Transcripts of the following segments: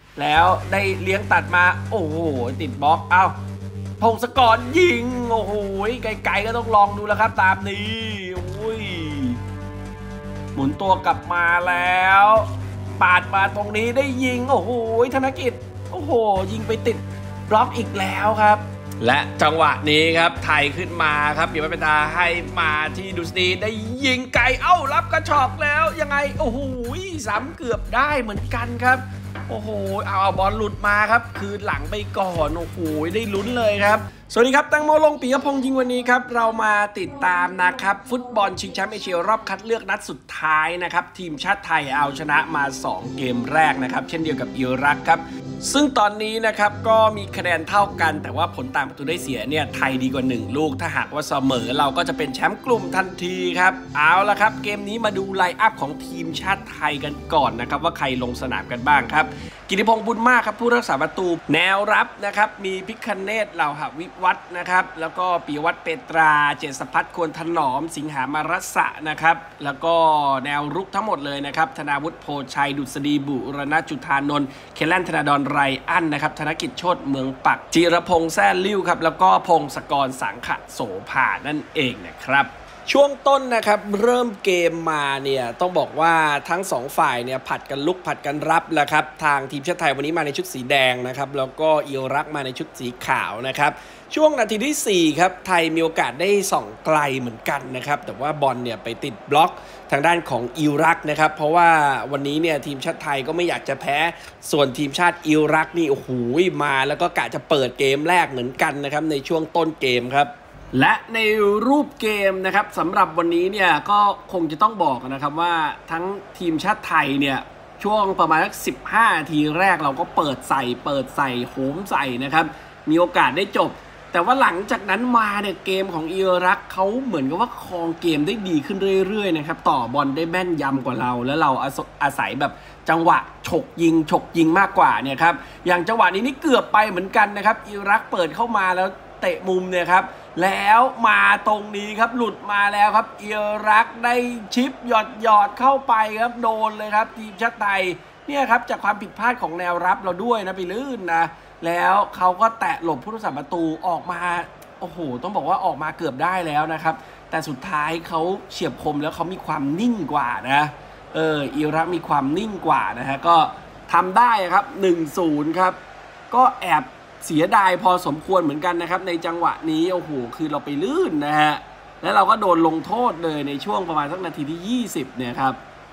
แล้วได้เลี้ยงตัดมาโอ้โหติดบล็อกเอ้าพงศกรยิงโอ้โหไกลๆก็ต้องลองดูแล้วครับตามนี้อุ้ยหมุนตัวกลับมาแล้วปาดมาตรงนี้ได้ยิงโอ้โหธนกิจโอ้โหยิงไปติดบล็อกอีกแล้วครับและจังหวะนี้ครับไทยขึ้นมาครับอย่าไม่เป็นตาให้มาที่ดุษฎีได้ยิงไกลเอ้ารับกระชอกแล้วยังไงโอ้โหซ้ำเกือบได้เหมือนกันครับโอ้โหเอาบอลหลุดมาครับคืนหลังไปก่อนโอ้โหได้ลุ้นเลยครับสวัสดีครับแตงโมลงปิยพงษ์ยิงวันนี้ครับเรามาติดตามนะครับฟุตบอลชิงแชมป์เอเชียรอบคัดเลือกนัดสุดท้ายนะครับทีมชาติไทยเอาชนะมา2เกมแรกนะครับเช่นเดียวกับอิรักครับซึ่งตอนนี้นะครับก็มีคะแนนเท่ากันแต่ว่าผลต่างประตูได้เสียเนี่ยไทยดีกว่า1ลูกถ้าหากว่าเสมอเราก็จะเป็นแชมป์กลุ่มทันทีครับเอาละครับเกมนี้มาดูไลน์อัพของทีมชาติไทยกันก่อนนะครับว่าใครลงสนามกันบ้างครับกิติพงษ์บุญมากครับผู้รักษาประตูแนวรับนะครับมีพิคเนศเหล่าหวิวัฒน์นะครับแล้วก็ปิยวัฒน์เปตราเจษพัฒน์ควรถนอมสิงหามรัสะนะครับแล้วก็แนวรุกทั้งหมดเลยนะครับธนาวุฒิโพชัยดุษฎีบุรณจุฑานนท์เคลันธนาดรไรอั้นนะครับธนกิจโชติเมืองปักจิรพงษ์แซ่ลิ้วครับแล้วก็พงศกรสังขโสภานั่นเองนะครับช่วงต้นนะครับเริ่มเกมมาเนี่ยต้องบอกว่าทั้ง2ฝ่ายเนี่ยผัดกันลุกผัดกันรับแหละครับทางทีมชาติไทยวันนี้มาในชุดสีแดงนะครับแล้วก็อิรักมาในชุดสีขาวนะครับช่วงนาทีที่4ครับไทยมีโอกาสได้ส่องไกลเหมือนกันนะครับแต่ว่าบอลเนี่ยไปติดบล็อกทางด้านของอิรักนะครับเพราะว่าวันนี้เนี่ยทีมชาติไทยก็ไม่อยากจะแพ้ส่วนทีมชาติอิรักนี่โอ้โหมาแล้วก็กะจะเปิดเกมแรกเหมือนกันนะครับในช่วงต้นเกมครับและในรูปเกมนะครับสำหรับวันนี้เนี่ยก็คงจะต้องบอกนะครับว่าทั้งทีมชาติไทยเนี่ยช่วงประมาณสัก15 นาทีแรกเราก็เปิดใส่โหมใส่นะครับมีโอกาสได้จบแต่ว่าหลังจากนั้นมาเนี่ยเกมของอิรักเขาเหมือนกับว่าครองเกมได้ดีขึ้นเรื่อยๆนะครับต่อบอลได้แม่นยำกว่าเราแล้วเราอาศัยแบบจังหวะฉกยิงมากกว่าเนี่ยครับอย่างจังหวะนี้นี่เกือบไปเหมือนกันนะครับอิรักเปิดเข้ามาแล้วเตะมุมเนี่ยครับแล้วมาตรงนี้ครับหลุดมาแล้วครับอิรักได้ชิปหยอดเข้าไปครับโดนเลยครับทีมชาติไทยเนี่ยครับจากความผิดพลาดของแนวรับเราด้วยนะไปลื่นนะแล้วเขาก็แตะหลบผู้รักษาประตูออกมาโอ้โหต้องบอกว่าออกมาเกือบได้แล้วนะครับแต่สุดท้ายเขาเฉียบคมแล้วเขามีความนิ่งกว่านะอิรักมีความนิ่งกว่านะฮะก็ทำได้ครับ 1-0 ครับก็แอบเสียดายพอสมควรเหมือนกันนะครับในจังหวะนี้โอ้โหคือเราไปลื่นนะฮะแล้วเราก็โดนลงโทษเลยในช่วงประมาณสักนาทีที่20เนี่ยครับ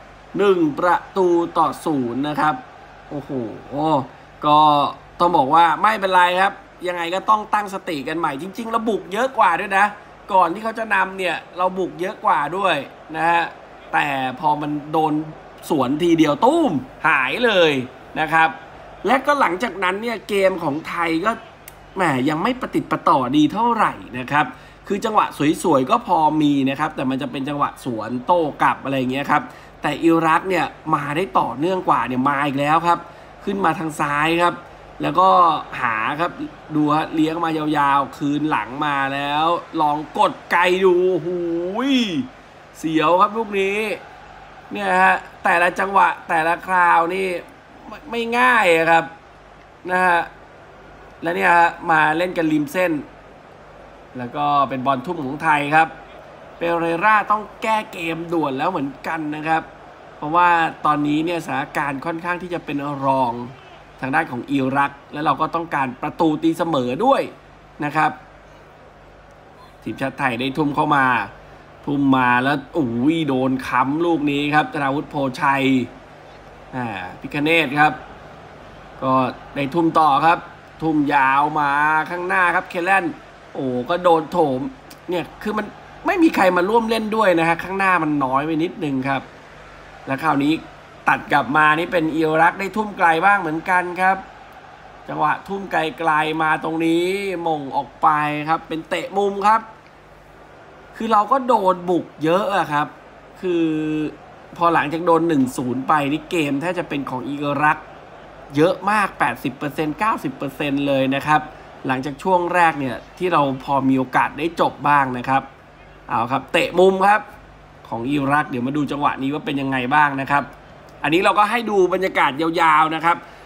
1-0นะครับโอ้โหก็ต้องบอกว่าไม่เป็นไรครับยังไงก็ต้องตั้งสติกันใหม่จริงๆเราบุกเยอะกว่าด้วยนะก่อนที่เขาจะนำเนี่ยเราบุกเยอะกว่าด้วยนะฮะแต่พอมันโดนสวนทีเดียวตุ้มหายเลยนะครับและก็หลังจากนั้นเนี่ยเกมของไทยก็แหมยังไม่ประติดประต่อดีเท่าไหร่นะครับคือจังหวะสวยๆก็พอมีนะครับแต่มันจะเป็นจังหวะสวนโต้กลับอะไรเงี้ยครับแต่อิรักเนี่ยมาได้ต่อเนื่องกว่าเนี่ยมาอีกแล้วครับขึ้นมาทางซ้ายครับแล้วก็หาครับดูฮะเลี้ยงมายาวๆคืนหลังมาแล้วลองกดไกลดูหูยเสียวครับลูกนี้เนี่ยฮะแต่ละจังหวะแต่ละคราวนี่ไม่ง่ายครับนะฮะแล้วเนี่ยมาเล่นกันริมเส้นแล้วก็เป็นบอลทุ่มของไทยครับเปเรราต้องแก้เกมด่วนแล้วเหมือนกันนะครับเพราะว่าตอนนี้เนี่ยสถานการณ์ค่อนข้างที่จะเป็นรองทางด้านของอิรักแล้วเราก็ต้องการประตูตีเสมอด้วยนะครับทีมชาติไทยได้ทุ่มเข้ามาแล้วโอ้ยโดนค้ำลูกนี้ครับธนาวุฒิโพชัยพิคเนศครับก็ได้ทุ่มต่อครับทุ่มยาวมาข้างหน้าครับเคลันโอ้ก็โดนโถมเนี่ยคือมันไม่มีใครมาร่วมเล่นด้วยนะฮะข้างหน้ามันน้อยไปนิดนึงครับแล้วคราวนี้ตัดกลับมานี่เป็นอิรักได้ทุ่มไกลบ้างเหมือนกันครับจังหวะทุ่มไกลๆมาตรงนี้มงออกไปครับเป็นเตะมุมครับคือเราก็โดนบุกเยอะอะครับคือพอหลังจากโดน 1-0 ไปนี่เกมแทบจะเป็นของอิรักเยอะมาก 80% 90% เลยนะครับหลังจากช่วงแรกเนี่ยที่เราพอมีโอกาสได้จบบ้างนะครับเอาครับเตะมุมครับของอิรักเดี๋ยวมาดูจังหวะนี้ว่าเป็นยังไงบ้างนะครับอันนี้เราก็ให้ดูบรรยากาศยาวๆนะครับ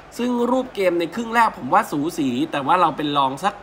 ซึ่งรูปเกมในครึ่งแรกผมว่าสูสีแต่ว่าเราเป็นรองสัก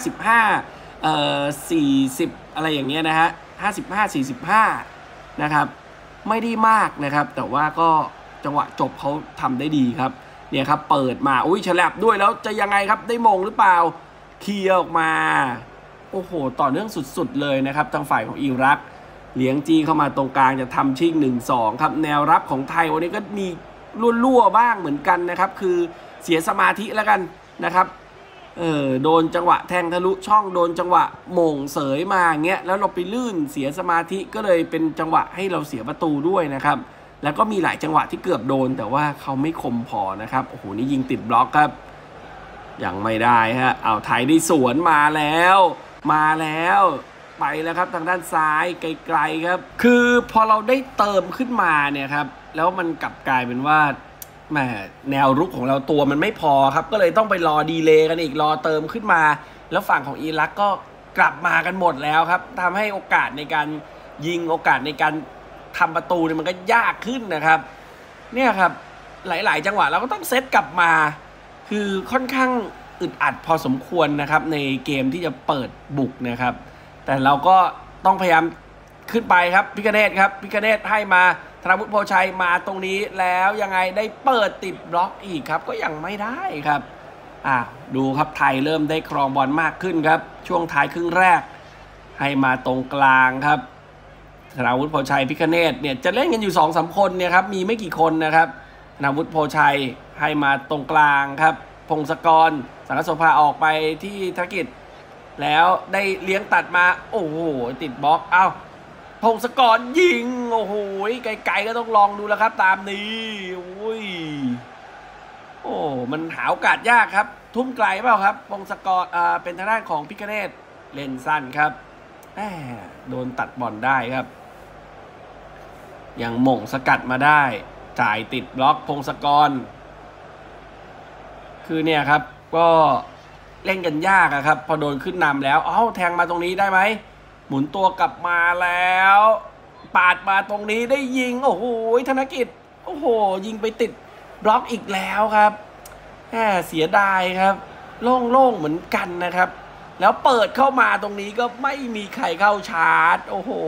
5540อะไรอย่างเงี้ยนะฮะ55-45นะครับไม่ได้มากนะครับแต่ว่าก็จังหวะจบเขาทำได้ดีครับเนี่ยครับเปิดมาอุ้ยฉลับด้วยแล้วจะยังไงครับได้มงหรือเปล่าเคลียร์ออกมาโอ้โหต่อเนื่องสุดๆเลยนะครับทางฝ่ายของอิรักเลี้ยงจี้เข้ามาตรงกลางจะทำชิง 1-2 ครับแนวรับของไทยวันนี้ก็มีรั่วๆบ้างเหมือนกันนะครับคือเสียสมาธิแล้วกันนะครับโดนจังหวะแทงทะลุช่องโดนจังหวะโมงเสยมาเงี้ยแล้วเราไปลื่นเสียสมาธิก็เลยเป็นจังหวะให้เราเสียประตูด้วยนะครับแล้วก็มีหลายจังหวะที่เกือบโดนแต่ว่าเขาไม่คมพอนะครับโอ้โหนี่ยิงติดบล็อกครับยังไม่ได้ฮะเอาไทยได้สวนมาแล้วไปแล้วครับทางด้านซ้ายไกลๆครับคือพอเราได้เติมขึ้นมาเนี่ยครับแล้วมันกลับกลายเป็นว่าแหมแนวรุกของเราตัวมันไม่พอครับก็เลยต้องไปรอดีเลย์กันอีกรอเติมขึ้นมาแล้วฝั่งของอิรักก็กลับมากันหมดแล้วครับทำให้โอกาสในการยิงโอกาสในการทำประตูเนี่ยมันก็ยากขึ้นนะครับเนี่ยครับหลายๆจังหวะเราก็ต้องเซตกลับมาคือค่อนข้างอึดอัดพอสมควรนะครับในเกมที่จะเปิดบุกนะครับแต่เราก็ต้องพยายามขึ้นไปครับพิคเนตครับพิคเนตให้มาธนวุฒิโพชัยมาตรงนี้แล้วยังไงได้เปิดติดบล็อกอีกครับก็ยังไม่ได้ครับดูครับไทยเริ่มได้ครองบอลมากขึ้นครับช่วงท้ายครึ่งแรกให้มาตรงกลางครับธนวุฒิโพชัยพิคเนตเนี่ยจะเล่นกันอยู่ 2-3 คนเนี่ยครับมีไม่กี่คนนะครับธนวุฒิโพชัยให้มาตรงกลางครับพงศกรสังกโสภาออกไปที่ธนกิจแล้วได้เลี้ยงตัดมาโอ้โหติดบล็อกพงศกรยิงโอ้โหไกลๆก็ต้องลองดูแล้วครับตามนี้โอ้มันหาโอกาสยากครับทุ่มไกลเปล่าครับพงศกรเป็นทางด้านของพิคเนตเล่นสั้นครับโดนตัดบอลได้ครับยังหม่งสกัดมาได้จ่ายติดบล็อกพงศกรคือเนี่ยครับก็เล่นกันยากครับพอโดนขึ้นนำแล้วแทงมาตรงนี้ได้ไหมหมุนตัวกลับมาแล้วปาดมาตรงนี้ได้ยิงโอ้โหธนกิจโอ้โหยิงไปติดบล็อกอีกแล้วครับเสียดายครับโล่งๆเหมือนกันนะครับแล้วเปิดเข้ามาตรงนี้ก็ไม่มีใครเข้าชาร์จโอ้โห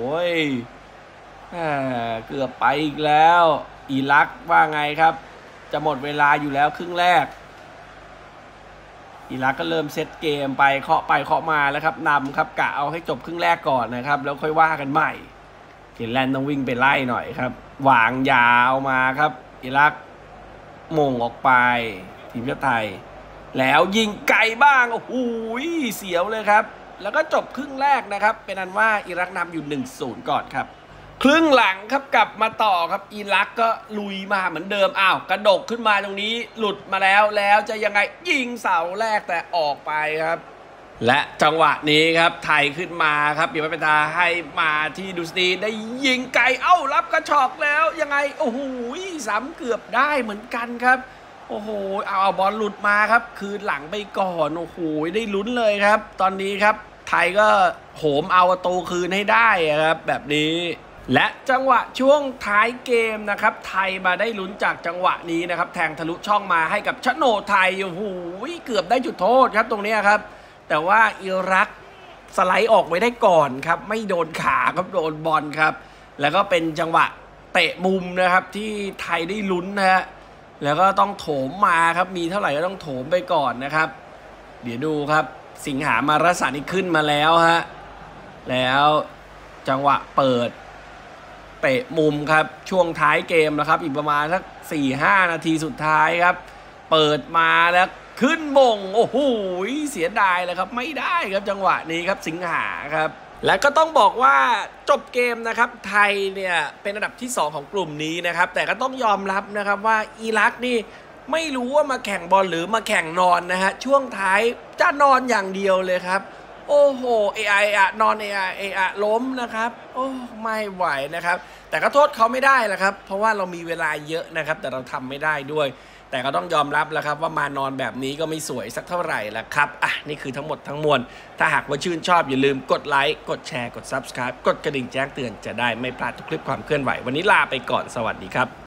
เกือบไปอีกแล้วอิรักว่าไงครับจะหมดเวลาอยู่แล้วครึ่งแรกอิรักก็เริ่มเซตเกมไปเคาะมาแล้วครับนำครับกะเอาให้จบครึ่งแรกก่อนนะครับแล้วค่อยว่ากันใหม่เกนแลนด์ต้องวิ่งไปไล่หน่อยครับวางยาวมาครับอิรักมงออกไปทีมชาติไทยแล้วยิงไกลบ้างโอ้โหเสียวเลยครับแล้วก็จบครึ่งแรกนะครับเป็นอันว่าอิรักนำอยู่ 1-0 ก่อนครับครึ่งหลังครับกลับมาต่อครับอิรักก็ลุยมาเหมือนเดิมกระดกขึ้นมาตรงนี้หลุดมาแล้วจะยังไงยิงเสาแรกแต่ออกไปครับและจังหวะนี้ครับไทยขึ้นมาครับเบียร์เปตาให้มาที่ดูสตีได้ยิงไกลรับกระชอกแล้วยังไงโอ้โหซ้ำเกือบได้เหมือนกันครับโอ้โหเอาบอลหลุดมาครับคืนหลังไปก่อนโอ้โหได้ลุ้นเลยครับตอนนี้ครับไทยก็โหมเอาประตูคืนให้ได้ครับแบบนี้และจังหวะช่วงท้ายเกมนะครับไทยมาได้ลุ้นจากจังหวะนี้นะครับแทงทะลุช่องมาให้กับชโนไทยโอ้โหเกือบได้จุดโทษครับตรงนี้ครับแต่ว่าอิรักสไลด์ออกไว้ได้ก่อนครับไม่โดนขาครับโดนบอลครับแล้วก็เป็นจังหวะเตะมุมนะครับที่ไทยได้ลุ้นนะฮะแล้วก็ต้องโถมมาครับมีเท่าไหร่ก็ต้องโถมไปก่อนนะครับเดี๋ยวดูครับสิงหามารสานี่ขึ้นมาแล้วฮะแล้วจังหวะเปิดเตะมุมครับช่วงท้ายเกมนะครับอีกประมาณสัก 4-5 นาทีสุดท้ายครับเปิดมาแล้วขึ้นมงโอ้โหเสียดายเลยครับไม่ได้ครับจังหวะนี้ครับสิงหาครับและก็ต้องบอกว่าจบเกมนะครับไทยเนี่ยเป็นอันดับที่2ของกลุ่มนี้นะครับแต่ก็ต้องยอมรับนะครับว่าอิรักนี่ไม่รู้ว่ามาแข่งบอลหรือมาแข่งนอนนะฮะช่วงท้ายจะนอนอย่างเดียวเลยครับโอ้โหนอนล้มนะครับโอ้ไม่ไหวนะครับแต่ก็โทษเขาไม่ได้แหละครับเพราะว่าเรามีเวลาเยอะนะครับแต่เราทำไม่ได้ด้วยแต่ก็ต้องยอมรับแล้วครับว่ามานอนแบบนี้ก็ไม่สวยสักเท่าไหร่แล้วครับนี่คือทั้งหมดทั้งมวลถ้าหากว่าชื่นชอบอย่าลืมกดไลค์กดแชร์กด Subscribe กดกระดิ่งแจ้งเตือนจะได้ไม่พลาดทุกคลิปความเคลื่อนไหววันนี้ลาไปก่อนสวัสดีครับ